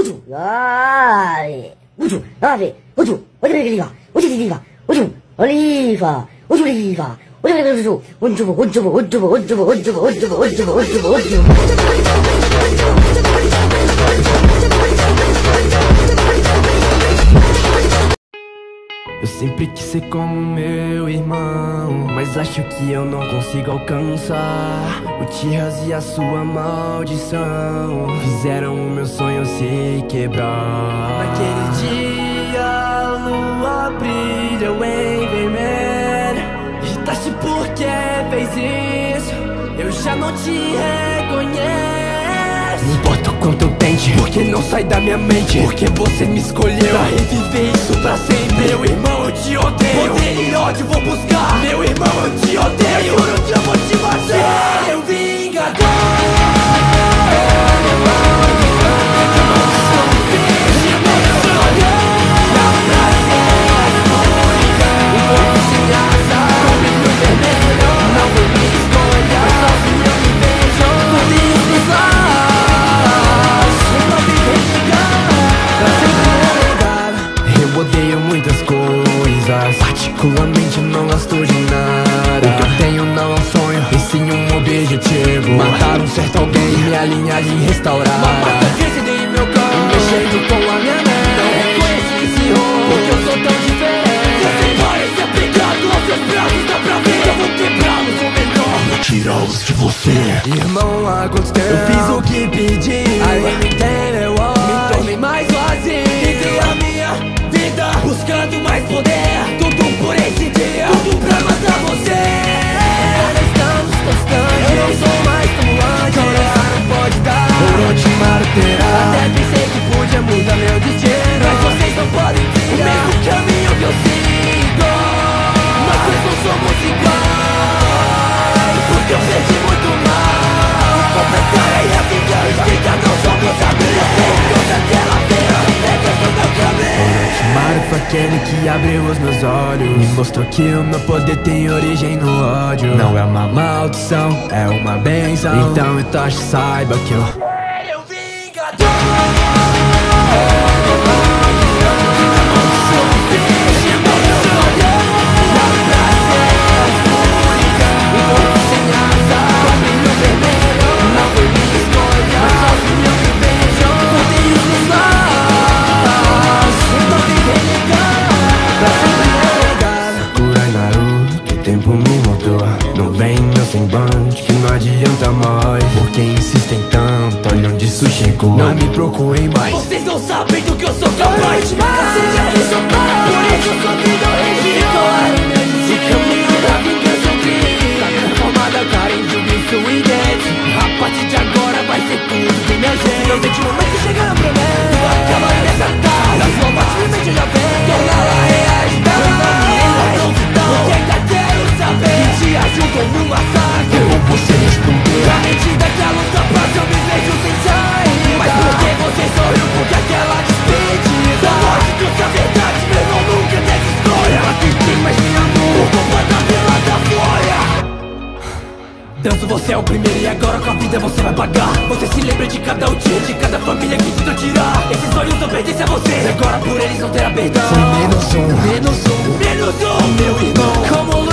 8, ai, 8, 9, 8, oliva, 8 oliva, 8, oliva, 8 oliva, 8 Eu sempre quis ser como meu irmão, mas acho que eu não consigo alcançar. O Tiras e a sua maldição fizeram o meu sonho se quebrar. Naquele dia a lua brilhou em vermelho. Gritaste por que fez isso, eu já não te reconheço. Não importa o quanto eu tente, porque não sai da minha mente. Porque você me escolheu pra reviver isso pra sempre. Meu irmão, eu te odeio, poder e ódio vou buscar. Meu irmão, eu te odeio, por onde eu vou te matar. Seu vingador. Particularmente não gosto de nada. O que eu tenho não é um sonho, e sim um objetivo. Matar um certo alguém e minha linhagem restaurar. Uma marca crescida em meu corpo, mexendo com a minha mente. Não reconheci esse rolo, porque eu sou tão diferente. Você parece apegado aos seus braços, dá pra ver. Eu vou quebrá-los, ou melhor, vou tirá-los de você. Irmão, há quanto tempo eu fiz o que pedi, aí me entendeu, me tornei mais vazio. Vivi a minha vida buscando mais poder. Tudo por esse dia, tudo pra matar você. Estamos constantes, eu não sou mais como antes. Começar não pode dar, ou não te marterar. Até pensei que podia mudar meu destino, mas vocês não podem trilhar o mesmo caminho que eu sigo. Mas nós não somos iguais, porque eu perdi muito mal. Completar a vingança, que já não somos amigos. Toda aquela pena, é questão do caminho. Mario foi aquele que abriu os meus olhos, me mostrou que o meu poder tem origem no ódio. Não é uma maldição, é uma benção. Então Itachi, saiba que eu serei o vingador. Que não adianta mais, porque insistem tanto, olha onde isso chegou. Não me procurem mais, vocês não sabem do que eu sou capaz. Seja que sou pai, por isso eu sou vida redimidor. O caminho da vingança eu criei, tá transformada, carente de vício e dente. A partir de agora vai ser tudo de minha gente. Finalmente o momento chega na promessa, tu acaba nessa tarde. Da sua morte minha mente já vem, torná-la realidade. Porque ainda quero saber que te ajudou no massacre. Você respondeu, garantida que a luta passa, eu me vejo sem saída. Mas por que você sorriu? Porque aquela despedida da morte trouxe a verdade, meu irmão nunca teve história. Ela tem mais me amor, por culpa da Vila da Glória. Danço, você é o primeiro e agora com a vida você vai pagar. Você se lembra de cada dia, de cada família que tentou tirar. Esses sonhos não pertencem a você, e agora por eles não terá perdão. Foi menos um, meu irmão. Como